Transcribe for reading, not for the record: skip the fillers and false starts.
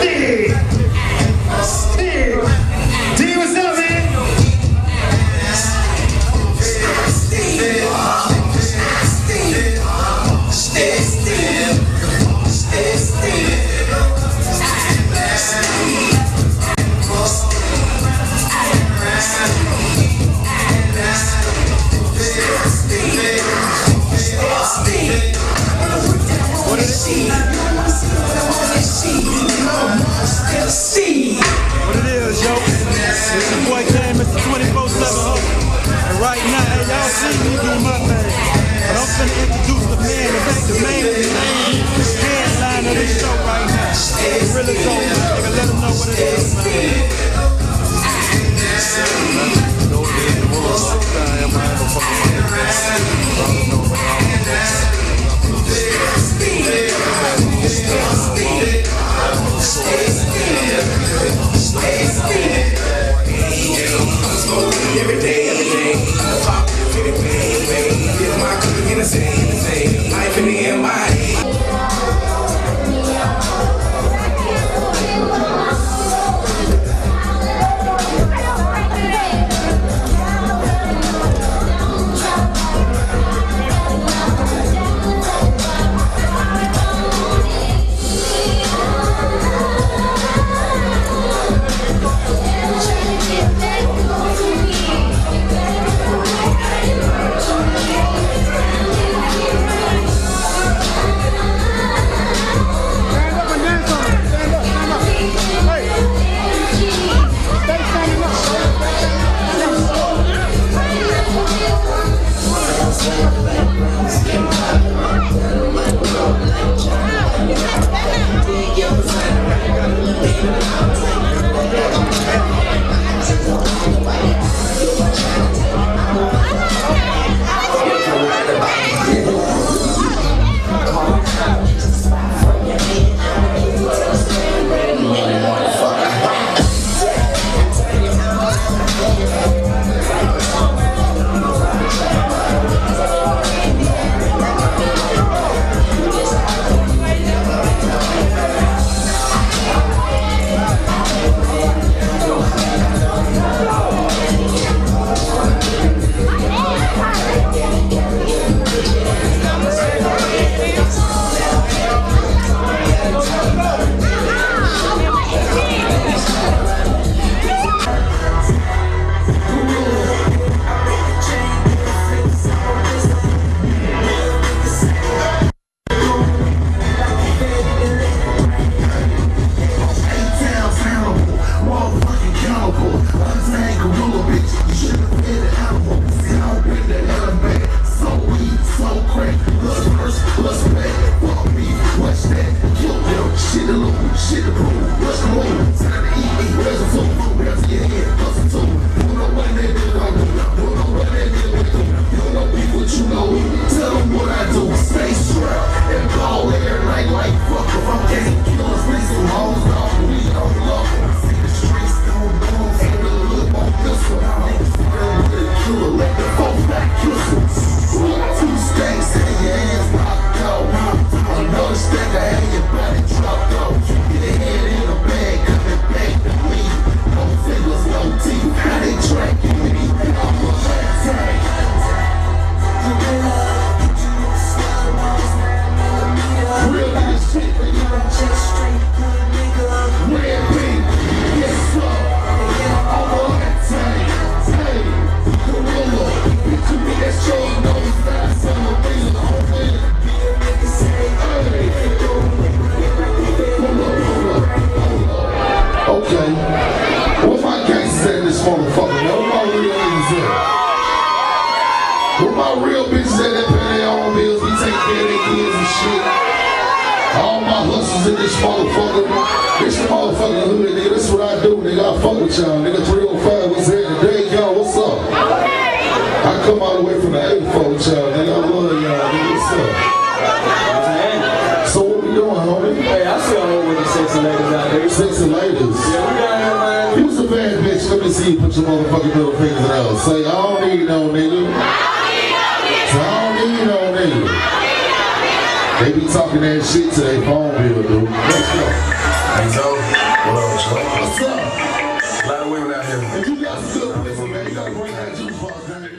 What it is, yo? It's your boy Kane, Mr. 24/7 Hustle. And right now, hey, y'all see me do my thing. But I'm finna introduce the man, the main headline of this show right now. It's really dope, nigga. Let them know what it is, man. Every day, get my cookie in the same, life in the MIA. All my hustles in this motherfucker. This the motherfucking hood, nigga. This what I do, nigga. I fuck with y'all, nigga. 305 was here today, y'all. What's up? I come all the way from the 84 with y'all, nigga. I love y'all, nigga. What's up? So what we doing, homie? Hey, I see all over the sexy ladies out there. Sexy ladies? Yeah, we got here, man. You was a bad bitch. Let me see you put your motherfucking middle fingers out. Say, I don't need no nigga. So I don't need no nigga. They be talking that shit to their phone bill, dude. Let's go. Hey, Joe. What up, Joe? What's up? A lot of women out here. If you got some good pussy, man, you gotta bring that juice box, man.